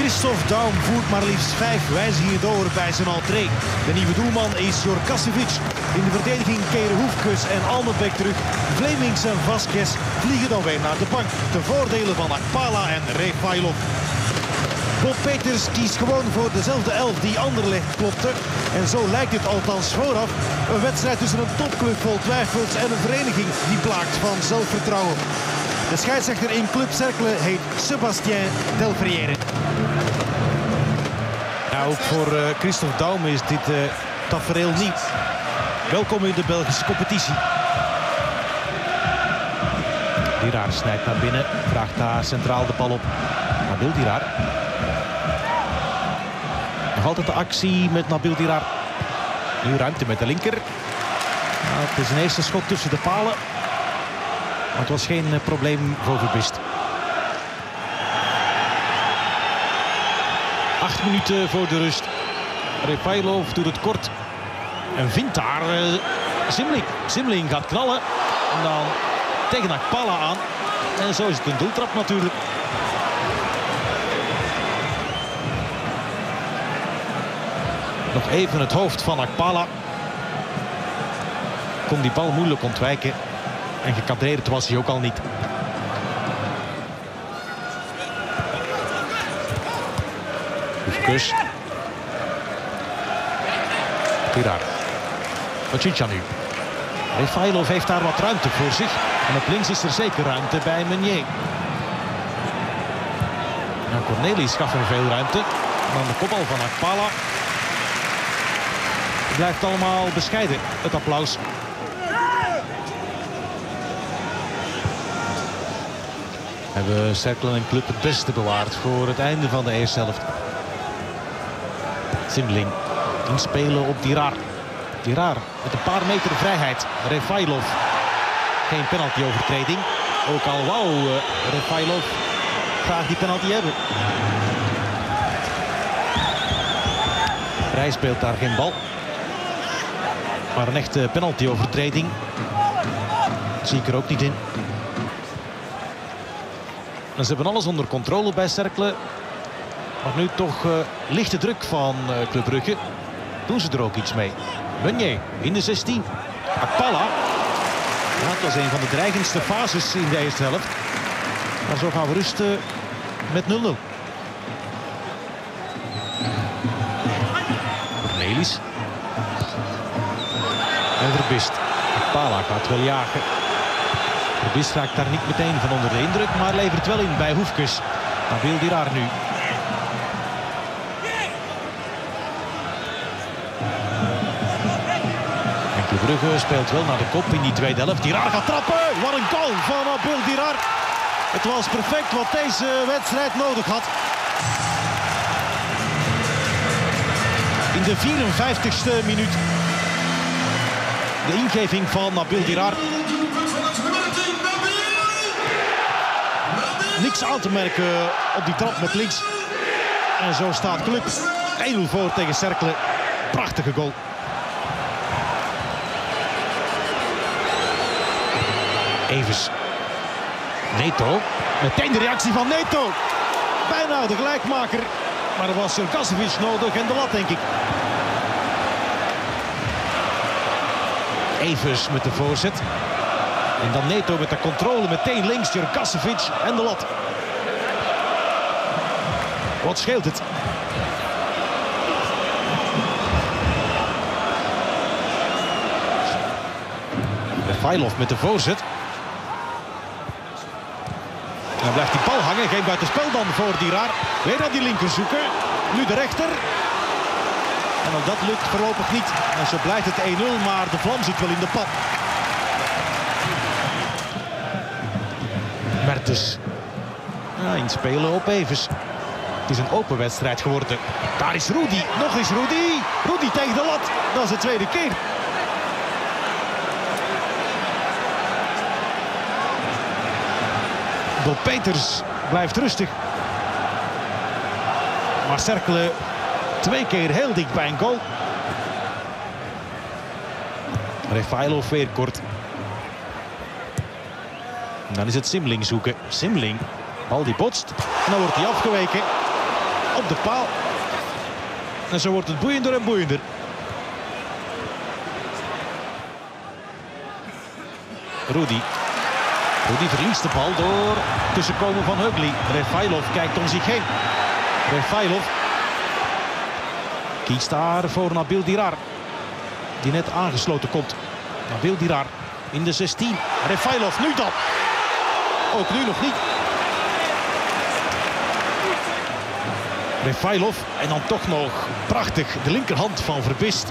Christophe Daum voert maar liefst 5 wijzigingen door bij zijn entree. De nieuwe doelman is Jorkasevic. In de verdediging keren Hoefkes en Almenbeek terug. Vlemings en Vasquez vliegen dan weer naar de bank. Ten voordele van Akpala en Refailov. Bob Peters kiest gewoon voor dezelfde elf die Anderlecht klopte. En zo lijkt het althans vooraf. Een wedstrijd tussen een topclub vol twijfels en een vereniging die plaakt van zelfvertrouwen. De scheidsrechter in Club Cercle heet Sébastien Delfrière. Nou, ook voor Christophe Daum is dit tafereel niet. Welkom in de Belgische competitie. Diraar snijdt naar binnen, vraagt daar centraal de bal op. Nabil Diraar. Nog altijd de actie met Nabil Diraar. Nu ruimte met de linker. Nou, het is een eerste schot tussen de palen. Maar het was geen probleem voor Verbist. 8 minuten voor de rust. Refailov doet het kort. En vindt daar Zimling. Zimling gaat knallen. En dan tegen Akpala aan. En zo is het een doeltrap natuurlijk. Nog even het hoofd van Akpala. Kon die bal moeilijk ontwijken. En gekadreerd was hij ook al niet. Hoefkes. Diraar. Pachicha nu. Refailov heeft daar wat ruimte voor zich. En op links is er zeker ruimte bij Meunier. Nou, Cornelis gaf er veel ruimte. En dan de kopbal van Akpala. Het blijft allemaal bescheiden, het applaus. Hebben Cercle en Club het beste bewaard voor het einde van de eerste helft. Zimling inspelen op Diraar. Diraar met een paar meter vrijheid. Refailov. Geen penaltyovertreding. Ook al wou Refailov graag die penalty hebben. Vrij speelt daar geen bal. Maar een echte penaltyovertreding zie ik er ook niet in. En ze hebben alles onder controle bij Cercle. Maar nu toch lichte druk van Club Brugge. Doen ze er ook iets mee. Meunier in de 16. Akpala. Ja, het was een van de dreigendste fases in de eerste helft. Maar zo gaan we rusten met 0-0. Cornelis. En Verbist. Akpala gaat wel jagen. Verbist raakt daar niet meteen van onder de indruk, maar levert wel in bij Hoefkes. Nabil Diraar nu. En Club Brugge speelt wel naar de kop in die tweede helft. Diraar gaat trappen. Wat een goal van Nabil Diraar. Het was perfect wat deze wedstrijd nodig had. In de 54ste minuut. De ingeving van Nabil Diraar. Niks aan te merken op die trap met links. En zo staat Club 1-0 voor tegen Cercle. Prachtige goal. Evers. Neto. Meteen de reactie van Neto. Bijna de gelijkmaker. Maar er was Jorkasevic nodig en de lat, denk ik. Evers met de voorzet. En dan Neto met de controle meteen links. Jorkasevic en de lat. Wat scheelt het? Refailov met de voorzet. En dan blijft die bal hangen. Geen buitenspel dan voor Diraar. Weer aan die linker zoeken. Nu de rechter. En ook dat lukt voorlopig niet. En zo blijft het 1-0, maar de vlam zit wel in de pan. Mertens. Ja, inspelen op Evers. Het is een open wedstrijd geworden. Daar is Rudy. Nog eens Rudy. Rudy tegen de lat. Dat is de tweede keer. Bob Peters blijft rustig. Maar Cercle 2 keer heel dik bij een goal. Refailov weer kort. En dan is het Zimling zoeken. Zimling. Bal die botst. En dan wordt hij afgeweken. op de paal. En zo wordt het boeiender en boeiender. Rudy verliest de bal door tussenkomen van Hugli. Refailov kijkt om zich heen. Refailov kiest daar voor Nabil Dirar, die net aangesloten komt. Nabil Dirar in de 16. Refailov nu dan. Ook nu nog niet. Refailov en dan toch nog prachtig de linkerhand van Verbist.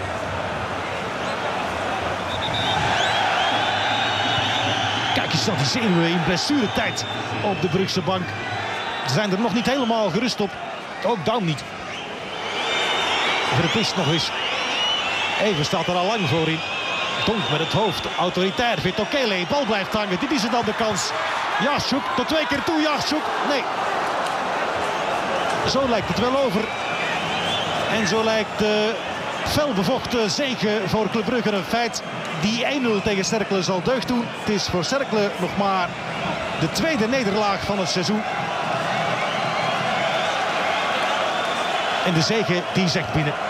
Kijk eens naar die zenuwen in blessuretijd op de Brugse bank. Ze zijn er nog niet helemaal gerust op. Ook dan niet. Verbist nog eens. Even staat er al lang voor in. Donk met het hoofd. Autoritair. Vitokele. Bal blijft hangen. Dit is het dan de kans. Jashouk tot 2 keer toe. Jashouk. Nee. Zo lijkt het wel over. En zo lijkt de felbevochten zege voor Club Brugge een feit. Die 1-0 tegen Cercle zal deugd doen. Het is voor Cercle nog maar de tweede nederlaag van het seizoen. En de zege die zegt binnen.